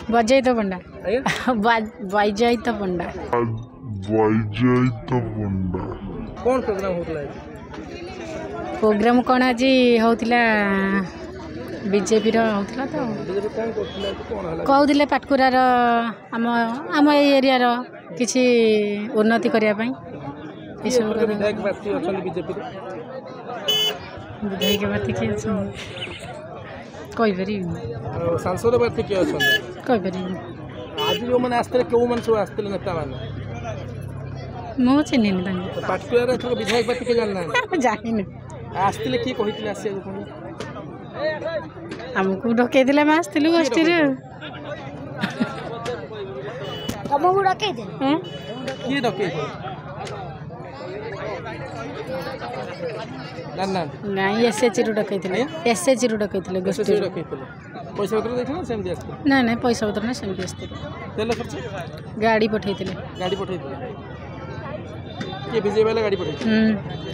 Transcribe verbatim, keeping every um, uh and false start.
ବୈଜୟନ୍ତ ପଣ୍ଡା ଆଜ୍ଞା ବୈଜୟନ୍ତ ପଣ୍ଡା ବୈଜୟନ୍ତ ପଣ୍ଡା କଣ ପ୍ରୋଗ୍ରାମ ହଉଥିଲା ଆଜି? ପ୍ରୋଗ୍ରାମ କ'ଣ ଆଜି ହେଉଥିଲା ବିଜେପିର ହେଉଥିଲା ତ ବିଜେପି କଣ କରୁଥିଲା ଆଜି? କଣ ହେଲା? କହୁଥିଲେ ପାଟକୁରାର ଆମ ଆମ ଏଇ ଏରିଆର କିଛି ଉନ୍ନତି କରିବା ପାଇଁ କିଏ ଏସବୁ ଏପଟେ କଥା ବିଧାୟକ ପ୍ରାର୍ଥୀ ଅଛନ୍ତି ବିଜେପିରେ? ବିଧାୟକ ପ୍ରାର୍ଥୀ କିଏ ଅଛନ୍ତି କହିପାରିବିନି ଆଉ ସାଂସଦ ପ୍ରାର୍ଥୀ କିଏ ଅଛନ୍ତି? କହିପାରିବିନି ଆଜି ଯେଉଁମାନେ ଆସିଥିଲେ କେଉଁମାନେ ସବୁ ଆସିଥିଲେ ନେତାମାନେ? ମୁଁ ଚିହ୍ନିନି ତାଙ୍କୁ ପାଟକୁରାରେ ଏଥର ବିଧାୟକ ପ୍ରାର୍ଥୀ କିଏ ଜାଣିନାହାନ୍ତି? ଜାଣିନି ଆସିଥିଲେ କିଏ କହିଥିଲେ ଆସିବାକୁ ପୁଣି? ଆମକୁ ଡକେଇଥିଲେ ଆମେ ଆସିଥିଲୁ ଗୋଷ୍ଠୀରେ ତମକୁ ଡକେଇଦେଲେ ଆଉ କିଏ ଡକେଇଥିଲେ? ଜାଣିନାହାନ୍ତି? ନାଇଁ ଏସ୍ଏଚ୍ରୁ ଡକେଇଥିଲେ ଏସ୍ଏଚ୍ରୁ ଡକେଇଥିଲେ ସେ ଗୋଷ୍ଠୀରୁ ଡକେଇଥିଲେ। ପଇସା ପତ୍ର ଦେଇଥିଲେ ନା ସେମିତି ଆସିଥିଲେ? ନାଇଁ ନାଇଁ ପଇସା ପତ୍ର ନା ସେମିତି ଆସିଥିଲେ ତେଲ ଖର୍ଚ୍ଚ ଗାଡ଼ି ପଠେଇଥିଲେ ଗାଡ଼ି ପଠେଇଥିଲେ? କିଏ ବିଜେପି ବାଲା ଗାଡ଼ି ପଠେଇଥିଲେ? ହୁଁ